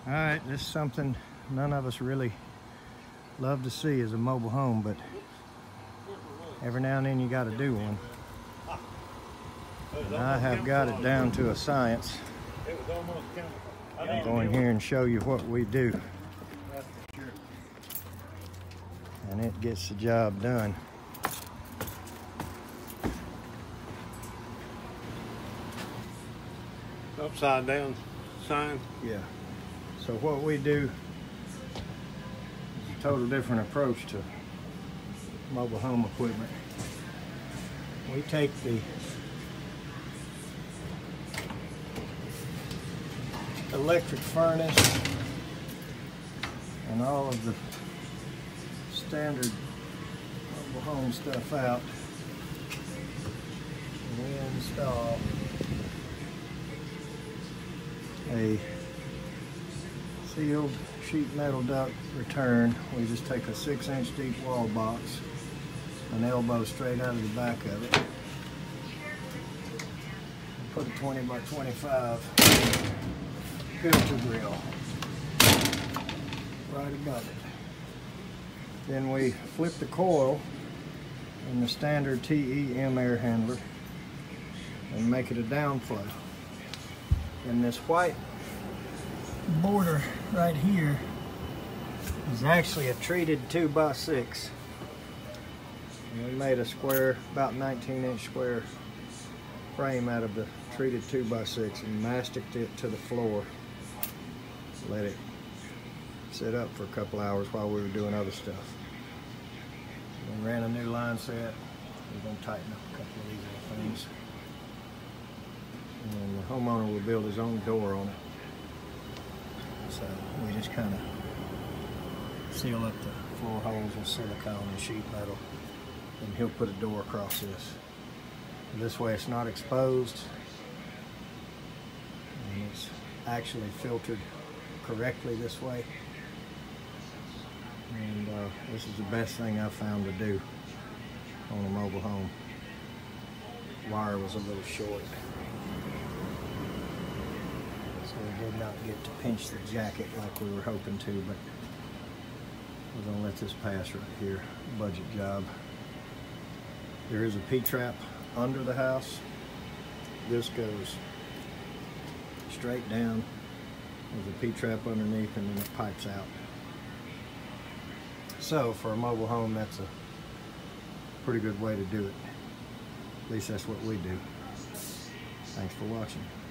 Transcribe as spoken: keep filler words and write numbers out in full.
All right, this is something none of us really love to see as a mobile home, but every now and then you got to do one. And I have got it down to a science. I'll go in here and show you what we do. And it gets the job done. Upside down sign? Yeah. So what we do is a total different approach to mobile home equipment. We take the electric furnace and all of the standard mobile home stuff out, and we install a sealed sheet metal duct return. We just take a six inch deep wall box, an elbow straight out of the back of it, and put a twenty by twenty-five filter grill right above it. Then we flip the coil in the standard T E M air handler and make it a downflow. And this white border right here is actually a treated two by six. And we made a square, about nineteen inch square frame out of the treated two by six and masticed it to the floor. Let it sit up for a couple hours while we were doing other stuff. Then ran a new line set. We're going to tighten up a couple of these little things. And the homeowner will build his own door on it. So we just kind of seal up the floor holes with silicone and sheet metal, and he'll put a door across this. And this way it's not exposed, and it's actually filtered correctly this way. And uh, this is the best thing I've found to do on a mobile home. Wire was a little short, so we did not get to pinch the jacket like we were hoping to, but we're going to let this pass right here. Budget job. There is a P-trap under the house. This goes straight down. There's a P-trap underneath, and then it pipes out. So for a mobile home, that's a pretty good way to do it. At least that's what we do. Thanks for watching.